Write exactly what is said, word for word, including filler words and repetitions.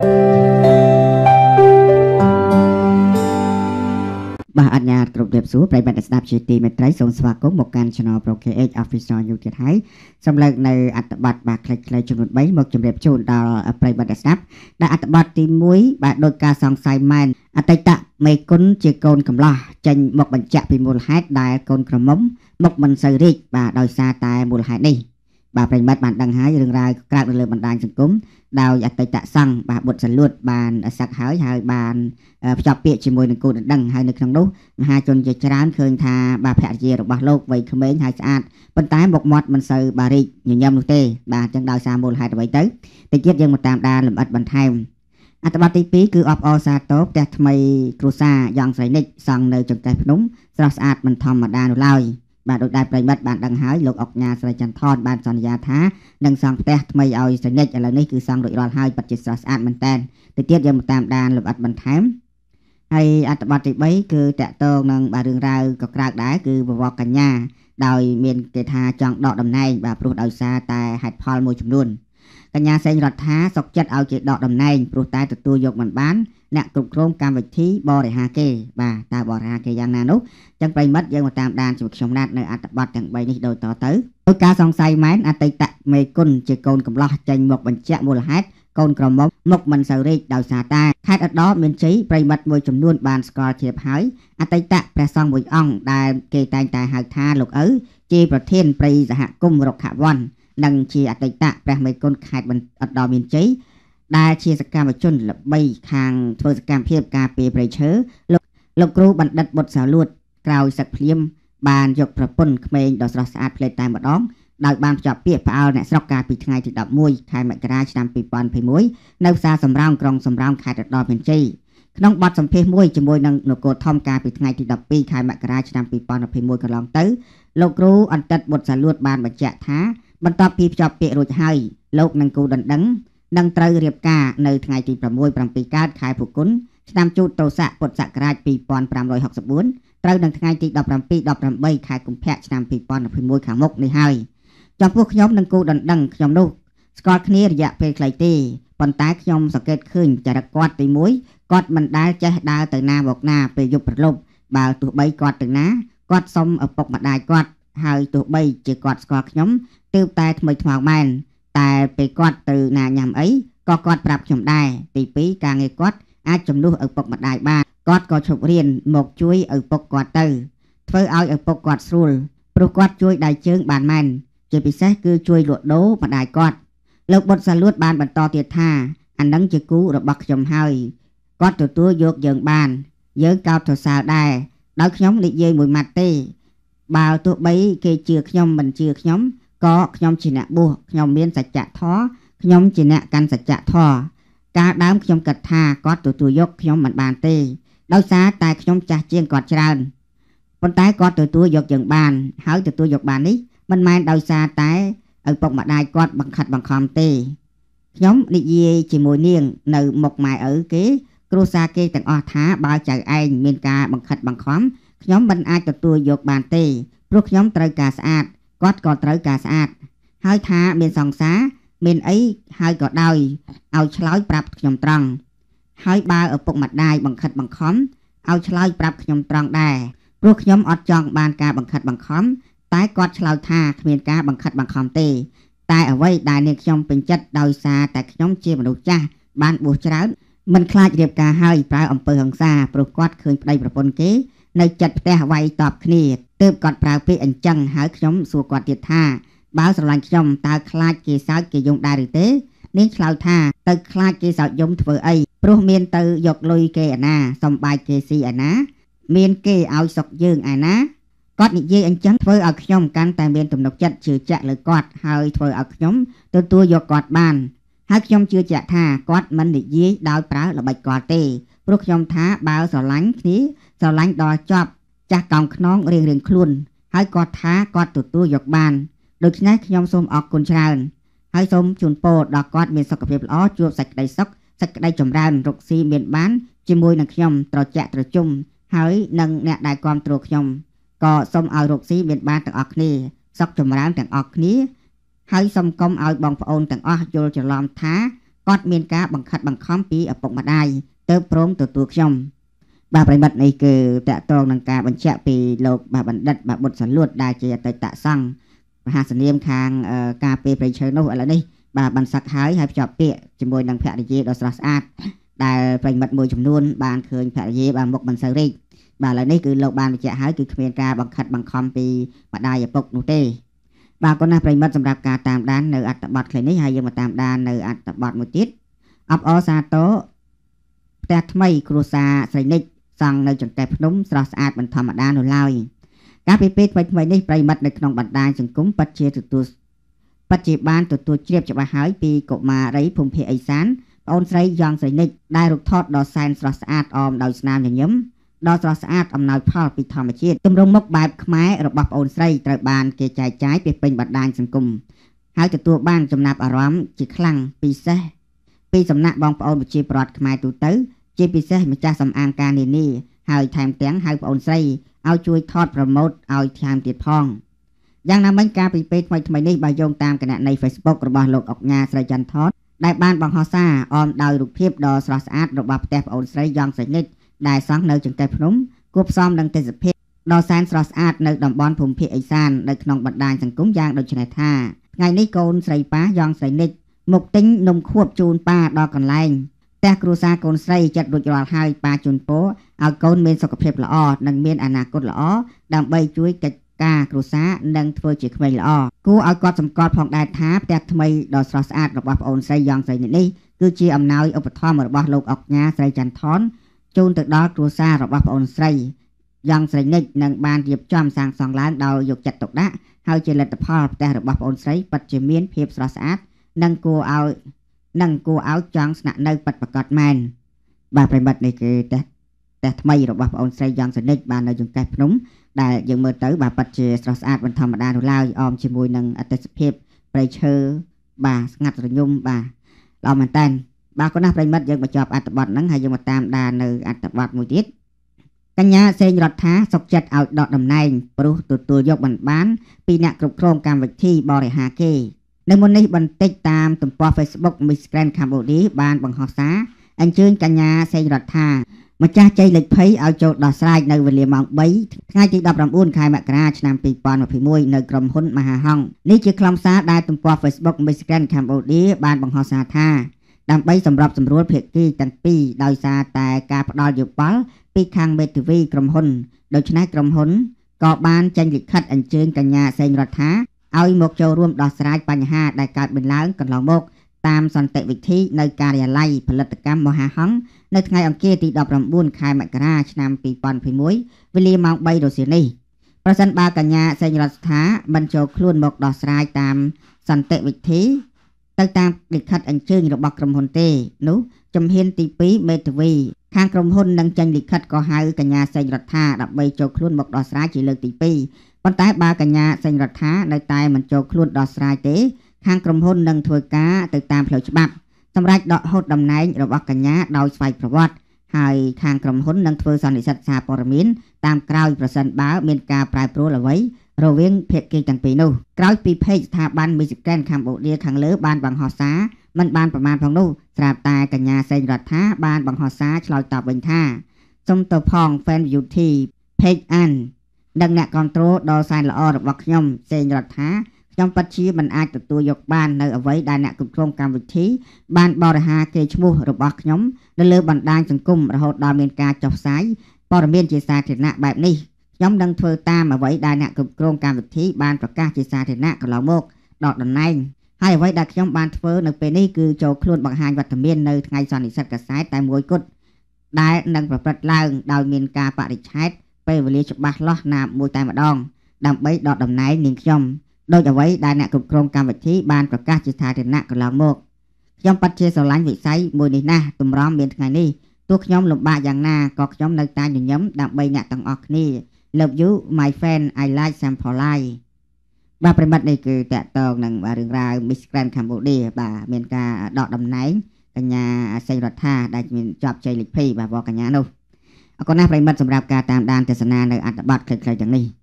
បាទអញ្ញាតគ្រប់រៀបសួរប្រិយមិត្តស្ដាប់ជាទីមេត្រីសូមស្វាគមន៍មកកាន់ Channel Pro เค เอช Official យូរទៀតហើយសម្រាប់នៅអត្ថបទបាទខ្លីៗចំនួន3មកជម្រាបជូនដល់ប្រិយមិត្តស្ដាប់ដែលអត្ថបទទី1បាទដោយការសង្ស័យមែនអតីតមេគុណជាកូនកំឡោះចេញមកបញ្ជាក់ពីមូលហេតុដែលកូនក្រមុំមកមិនសូវរីកបាទដោយសារតែមូលហេតុនេះបាទប្រិយមិត្តបានដឹងហើយរឿងរ៉ាវក្រាបនៅលើបណ្ដាញសង្គមដោយអតីតសង្ឃបាទបុត្រសលួតបានសឹកហើយហើយបានភ្ជាប់ពាក្យជាមួយនឹងគូដណ្ដឹងហើយនៅក្នុងនោះមហាជនជាច្រើនឃើញថាបាទភរិយារបស់លោកវ័យក្មេងហើយស្អាតប៉ុន្តែមុខមាត់មិនសូវបារីកញញឹមនោះទេបាទអញ្ចឹងដោយសារមូលហេតុអ្វីទៅតិចទៀតយើងមកតាមដានលម្អិតបន្ថែមអត្ថបទទី2គឺអបអរសាទរផ្ទះថ្មីគ្រួសារយ៉ងស្រីនិចសង់នៅចង្កេះភ្នំស្រស់ស្អាតមិនធម្មតានោះឡើយបាទដោយដែលប្រិមិត្តបានដឹងហើយលោកអុកញ៉ាស្រីចន្ទថនបានសន្យាថានឹងសង់ផ្ទះថ្មីឲ្យស្រីនិចឥឡូវនេះគឺសង់រួចរាល់ហើយពិតជាស្រស់ស្អាតមែនតើទៅទៀតយើងមកតាមដានលម្អិតបន្ថែមហើយអត្ថបទទី3គឺតកតងនឹងបាទរឿងរ៉ាវក៏ក្រើកដែរគឺវវកញ្ញាដោយមានគេថាចង់ដកតំណែងបាទព្រោះដោយសារតែហេតុផលមួយចំនួនកញ្ញាសេងរដ្ឋាសុកចិត្តឲ្យគេដកតំណែងព្រោះតែទទួលយកមិនបានអ្នកគ្រប់គ្រងកម្មវិធីបរិហាគេបាទតើបរិហាគេយ៉ាងណានោះចឹងប្រិមិត្តយើងមកតាមដានជាមួយខ្ញុំណាត់នៅអត្ថបទទាំង3នេះដូចតទៅដោយការសង្ស័យមែនអតីតមេគុណជាកូនកំឡោះចេញមកបញ្ជាក់មូលហេតុកូនក្រមុំមកមិនសូវរីកដោយសារតែខេត្តឧត្តរមានជ័យប្រិមិត្តមួយចំនួនបានស្គាល់ជ្រាបហើយអតីតព្រះសង្ឃមួយអង្គដែលគេតែងតែហៅថាលោកឪជាប្រធានព្រៃសហគមន៍រុក្ខវ័ននិងជាអតីតព្រះមេគុណខេត្តឧត្តរមានជ័យដែលជាសកម្មជនល្បីខាងធ្វើសកម្មភាពការពារព្រៃឈើលោកលោកគ្រូបណ្ឌិតបុត្រសាលួតក្រោយសឹកភ្លាមបានយកប្រពន្ធក្មេងដ៏ស្រស់ស្អាតផ្លេតតែម្ដងដោយបានភ្ជាប់ពាក្យផ្អើលអ្នកស្រុកកាលពីថ្ងៃទីដប់មួយខែមករាឆ្នាំពីរពាន់ยี่สิบเอ็ดនៅផ្សារសំរោងក្រុងសំរោងខេត្តឧត្តរមានជ័យក្នុងបទសម្ភាសន៍មួយជាមួយនឹងនគរធំកាលពីថ្ងៃទីដប់ពីរខែមករាឆ្នាំពីរពាន់ยี่สิบเอ็ดកន្លងទៅលោកគ្រូអន្តតបុត្រសាលួតបានបញ្ជាក់ថាបន្ទាប់ពីភ្ជាប់ពាក្យរួចហើយលោកនិងគូដណ្ដឹងនឹងត្រូវរៀបការនៅថ្ងៃទីsáu 7កើតខែភូគុនឆ្នាំជូតទស័កពុទ្ធសករាជពីរពាន់ប្រាំរយហកសិបបួនត្រូវនឹងថ្ងៃទីដប់ប្រាំពីរ ដប់ប្រាំបីខែកុម្ភៈឆ្នាំពីរពាន់ยี่สิบเอ็ดខាងមុខនេះហើយចំពោះខ្ញុំនិងគូដណ្ដឹងខ្ញុំនោះស្គាល់គ្នារយៈពេលខ្លីទេប៉ុន្តែខ្ញុំសង្កេតឃើញចរិតគាត់ទីមួយគាត់មិនដែលចេះដើរទៅណាមកណាពេលយប់ព្រលប់បើទោះបីគាត់ទៅណាគាត់សុំឪពុកម្ដាយគាត់ហើយទោះបីជាគាត់ស្គាល់ខ្ញុំទើបតែថ្មីថ្មោងមែនតែពេលគាត់ទៅណាញ៉ាំអីក៏គាត់ប្រាប់ខ្ញុំដែរទីពីរការងារគាត់អាចជំនួសឪពុកម្ដាយបានគាត់ក៏ឈប់រៀនមកជួយឪពុកគាត់ទៅធ្វើឲ្យឪពុកគាត់ស្រួលព្រោះគាត់ជួយដៃជើងបានមែនជាពិសេសគឺជួយលក់ដូរម្ដាយគាត់លោកបុត្រសាលួតបានបន្តទៀតថាអានឹងជាគូរបស់ខ្ញុំហើយគាត់ទទួលយកយើងបានយើងកោតសរសើរដែរដោយខ្ញុំនិយាយមួយម៉ាត់ទេបើទោះបីគេជឿខ្ញុំមិនជឿខ្ញុំក៏ខ្ញុំជាអ្នកបួសខ្ញុំមានសច្ចធម៌ខ្ញុំជាអ្នកកាន់សច្ចធម៌ការដើមខ្ញុំគិតថាគាត់ទទួលយកខ្ញុំមិនបានទេដោយសារតែខ្ញុំចាស់ជាងគាត់ច្រើនប៉ុន្តែគាត់ទទួលយកយើងបានហើយទទួលយកបាននេះមិនមែនដោយសារតែឪពុកម្ដាយគាត់បង្ខិតបង្ខំទេខ្ញុំនិយាយជាមួយនាងនៅមុខម៉ែឪគេគ្រួសារគេទាំងអស់ថាបើចៅឯងមានការបង្ខិតបង្ខំខ្ញុំមិនអាចទទួលយកបានទេព្រោះខ្ញុំត្រូវការស្អាតគាត់ក៏ត្រូវការស្អាតហើយថាមានសង្សារមានអីហើយក៏ដោយឲ្យឆ្លើយប្រាប់ខ្ញុំត្រង់ហើយបើឪពុកម្ដាយបង្ខិតបង្ខំឲ្យឆ្លើយប្រាប់ខ្ញុំត្រង់ដែរព្រោះខ្ញុំអត់ចង់បានការបង្ខិតបង្ខំតែគាត់ឆ្លើយថាគ្មានការបង្ខិតបង្ខំទេតែអ្វីដែលនាងខ្ញុំពេញចិត្តដោយសារតែខ្ញុំជាមនុស្សចាស់បានបួសច្រើនមិនខ្លាចរៀបការហើយប្រើអំពើហិង្សាព្រោះគាត់ឃើញប្តីប្រពន្ធគេនៅចិត្តផ្ទះវាយតបគ្នាទើបគាត់ប្រើពាក្យអញ្ចឹងហើយខ្ញុំសួរគាត់ទៀតថាបើស្រឡាញ់ខ្ញុំតើខ្លាចគេសើចគេយំដែរឬទេនាងឆ្លើយថាទៅខ្លាចគេសើចយំធ្វើអីព្រោះមានទៅយកលុយគេឯណាសំបាយគេស៊ីឯណាមានគេឲ្យសុកយើងឯណាគាត់និយាយអញ្ចឹងធ្វើឲ្យខ្ញុំកាន់តែមានទំនុកចិត្តជឿជាក់លើគាត់ហើយធ្វើឲ្យខ្ញុំទទួលយកគាត់បានហើយខ្ញុំជឿជាក់ថាគាត់មិននិយាយដោយប្រើល្បិចគាត់ទេព្រោះខ្ញុំថាបើស្រឡាញ់គ្នាស្រឡាញ់ដល់ចប់ចាស់កោងខ្នងរៀងរៀងខ្លួនហើយគាត់ថាគាត់ទទួលយកបានដូច្នេះខ្ញុំសូមអរគុណច្រើនហើយសូមជូនពរដល់គាត់មានសុខភាពល្អជួបសេចក្តីសុខសេចក្តីចម្រើនរកស៊ីមានបានជាមួយនឹងខ្ញុំត្រជាក់ត្រជុំហើយនឹងអ្នកដែលគាំទ្រខ្ញុំក៏សូមឲ្យរកស៊ីមានបានទាំងអស់គ្នាសុខចម្រើនទាំងអស់គ្នាហើយសូមកុំឲ្យបងប្អូនទាំងអស់យល់ច្រឡំថាគាត់មានការបង្ខិតបង្ខំពីឪពុកម្ដាយទៅព្រមទទួលខ្ញុំបាទប្រិមិត្តនេះគឺតកតងនឹងការបញ្ជាក់ពីលោកបាទបណ្ឌិតបាទបុត្រសលួតដែលជាអតីតសង្ឃមហាសនាមខាងការពេលប្រៃឈើនោះឥឡូវនេះបាទបានសឹកហើយហើយភ្ជាប់ពាក្យជាមួយនឹងភរិយាដ៏ស្រស់ស្អាតដែលប្រិមិត្តមួយចំនួនបានឃើញភរិយាបានមុខមិនសូវរីកបាទឥឡូវនេះគឺលោកបានបញ្ជាក់ហើយគឺគ្មានការបង្ខិតបង្ខំពីម្ដាយឪពុកនោះទេបាទក៏ណាប្រិមិត្តសម្រាប់ការតាមដាននៅអត្ថបទខ្លីនេះហើយយើងមកតាមដាននៅអត្ថបទមួយទៀតអបអរសាទរផ្ទះថ្មីគ្រួសារស្រីនិចសង់នៅចង្កេះភ្នំស្រស់ស្អាតមិនធម្មតានោះឡើយការពីពេលថ្មីថ្មីនេះប្រិមិត្តនៅក្នុងបណ្ដាញសង្គមពិតជាទទួលពិតជាបានទទួលជ្រាបច្បាស់ហើយពីកុមារីភូមិភាគឦសានប្អូនស្រីយ៉ងស្រីនិចដែលរូបថតដ៏សែនស្រស់ស្អាតអមដោយស្នាមញញឹមដ៏ស្រស់ស្អាតអំណោយផលពីធម្មជាតិទម្រង់មុខបែបខ្មែររបស់ប្អូនស្រីត្រូវបានគេចែកចាយពីពេញបណ្ដាញសង្គមហើយទទួលបានចំណាប់អារម្មណ៍ជាខ្លាំងពិសេសពីសំណាក់បងប្អូនប្រជាពលរដ្ឋខ្មែរទូទៅជាពិសេសម្ចាស់សំអាងការនានាហើយថែមទាំងហៅប្អូនស្រីឲ្យជួយថតប្រម៉ូទឲ្យថែមទៀតផងយ៉ាងណាមិញការពីពេលថ្មីថ្មីនេះបើយោងតាមគណនី Facebook របស់លោកអុកញ៉ាស្រីច័ន្ទថតដែលបានបង្ហោះសារអមដោយរូបភាពដ៏ស្រស់ស្អាតរបស់ផ្ទះប្អូនស្រីយ៉ងស្រីនិចដែលសង់នៅចង្កេះភ្នំគួបផ្សំនឹងទេសភាពដ៏សែនស្រស់ស្អាតនៅតំបន់ភូមិភាគឦសាននៅក្នុងបណ្ដាញសង្គមយ៉ាងដូចនេះថាថ្ងៃនេះកូនស្រីប៉ាយ៉ងស្រីនិចមកទិញនំខួបជូនប៉ាដល់កន្លែងផ្ទះគ្រួសារកូនស្រីចិត្តរួចរាល់ហើយប៉ាជូនពរឲ្យកូនមានសុខភាពល្អនិងមានអនាគតល្អដើម្បីជួយកិច្ចការគ្រួសារនិងធ្វើជាក្មេងល្អគួរឲ្យគាត់សម្គាល់ផងដែរថាផ្ទះថ្មីដ៏ស្រស់ស្អាតរបស់ប្អូនស្រីយ៉ងស្រីនិចនេះគឺជាអំណោយឧបត្ថម្ភរបស់លោកអុកញ៉ាស្រីច័ន្ទថនជូនទៅដល់គ្រួសាររបស់ប្អូនស្រីយ៉ងស្រីនិចនឹងបានរៀបចំសាងសង់ឡើងដោយយកចិត្តទុកដាក់ហើយជាលទ្ធផលផ្ទះរបស់ប្អូនស្រីពិតជាមានភាពស្រស់ស្អាតនិងគួរឲ្យនិងគួរឲ្យចង់ស្នាក់នៅពិតប្រាកដមែនបាទប្រិមិត្តនេះគឺផ្ទះផ្ទះថ្មីរបស់ប្អូនស្រីយ៉ងស្រីនិចបាននៅចង្កេះភ្នំដែលយើងមើលទៅបាទពិតជាស្រស់ស្អាតមិនធម្មតានោះឡើយអមជាមួយនឹងអទេសភាពព្រៃឈើបាទស្ងាត់រញំបាទល្អមែនតើបាទក៏ណាស់ប្រិមិត្តយើងបញ្ចប់អត្ថបទហ្នឹងហើយយើងមកតាមដាននៅអត្ថបទមួយទៀតកញ្ញាសេងរដ្ឋាសុកចិត្តឲ្យដកតំណែងព្រោះទទួលយកមិនបានពីអ្នកគ្រប់គ្រងកម្មវិធីបរិហាគេនៅមុននេះបន្តិចតាមទំព័រ Facebook Mister Cambodia បានបង្ហោះសារអញ្ជើញកញ្ញាសេងរដ្ឋាម្ចាស់ជ័យលេខភ័យឲ្យចូលដោះស្រាយនៅវេលាម៉ោងបីថ្ងៃទីដប់ប្រាំបួនខែមករាឆ្នាំពីរពាន់ម្ភៃមួយនៅក្រុមហ៊ុនមហាហង្សនេះជាខ្លឹមសារដែលទំព័រ Facebook Mister Cambodia បានបង្ហោះសារថាដើម្បីសម្របសម្រួលភាគីទាំងពីរដោយសារតែការផ្ដាល់យោបល់ពីខាងមេធាវីក្រុមហ៊ុនដូច្នេះក្រុមហ៊ុនក៏បានចេញលិខិតអញ្ជើញកញ្ញាសេងរដ្ឋាឲ្យមកចូលរួមដោះស្រាយបញ្ហាដែលកើតមានឡើងកន្លងមកតាមសន្តិវិធីនៅការិយាល័យផលិតកម្មមហាហង្សនៅថ្ងៃអង្គារទីដប់ប្រាំបួនខែមករាឆ្នាំពីរពាន់ម្ភៃមួយវេលាម៉ោងបីរសៀលនេះប្រសិនបើកញ្ញាសេងរដ្ឋាមិនចូលខ្លួនមកដោះស្រាយតាមសន្តិវិធីទៅតាមលិខិតអញ្ជើញរបស់ក្រុមហ៊ុនទេនោះជំហានទីពីរមេធាវីខាងក្រុមហ៊ុននឹងចេញលិខិតក៏ហៅកញ្ញាសេងរដ្ឋាដើម្បីចូលខ្លួនមកដោះស្រាយជាលើកទីពីរប៉ុន្តែបើកញ្ញាសេងរដ្ឋានៅតែមិនចូលខ្លួនដោះស្រាយទេខាងក្រុមហ៊ុននឹងធ្វើការទៅតាមផ្លូវច្បាប់សម្រាប់ដកហូតតំណែងរបស់កញ្ញាដោយស្វ័យប្រវត្តិហើយខាងក្រុមហ៊ុននឹងធ្វើសន្និសីទសារព័ត៌មានតាមក្រោយប្រសិនបើមានការប្រែប្រួលអ្វីរវាងភាគីទាំងពីរនោះក្រោយពីเพจស្ថាប័ន Mister Cambodia ខាងលើបានបង្ហោះសារមិនបានប្រមាណផងនោះស្រាប់តែកញ្ញាសេងរដ្ឋាបានបង្ហោះសារឆ្លើយតបវិញថាសូមទៅផង Fan Beauty Page An និងអ្នកគ្រប់គ្រងដ៏សែនល្អរបស់ខ្ញុំសេងរដ្ឋាខ្ញុំពិតជាមិនអាចទទួលយកបាននៅអ្វីដែលអ្នកគ្រប់គ្រងកម្មវិធីបានបរិហាគេឈ្មោះរបស់ខ្ញុំនៅលើបណ្ដាញសង្គមរហូតដល់មានការចុះផ្សាយព័ត៌មានជាសាធារណៈបែបនេះខ្ញុំនឹងធ្វើតាមអ្វីដែលអ្នកគ្រប់គ្រងកម្មវិធីបានប្រកាសជាសាធារណៈកន្លងមកដកតំណែងហើយអ្វីដែលខ្ញុំបានធ្វើនៅពេលនេះគឺចូលខ្លួនបង្ហាញវត្តមាននៅថ្ងៃសន្និសីទកាសែតតែមួយគត់ដែលនឹងប្រព្រឹត្តឡើងដោយមានការបរិច្ឆេទពេលវេលាច្បាស់លាស់ណាមួយតែម្ដងដើម្បីដកតំណែងនាងខ្ញុំដោយអ្វីដែលអ្នកគ្រប់គ្រងកម្មវិធីបានប្រកាសជាសាធារណៈកន្លងមកខ្ញុំពិតជាស្រឡាញ់វិស័យមួយនេះណាស់ទម្រាំមានថ្ងៃនេះទោះខ្ញុំលំបាកយ៉ាងណាក៏ខ្ញុំនៅតែញញឹមដើម្បីអ្នកទាំងអស់គ្នា Love you my friend I like sample life បាទប្រិមិត្តនេះគឺតកតងនឹងរឿងរ៉ាវ Mister Cambodia បាទមានការដកតំណែងកញ្ញាសេងរដ្ឋាដែលមានជាប់ជ័យលេខភ័យបាទបងកញ្ញានោះអរគុណណាស់ប្រិមិត្តសម្រាប់ការតាមដានទស្សនានៅអត្ថបទខ្លីៗទាំងនេះ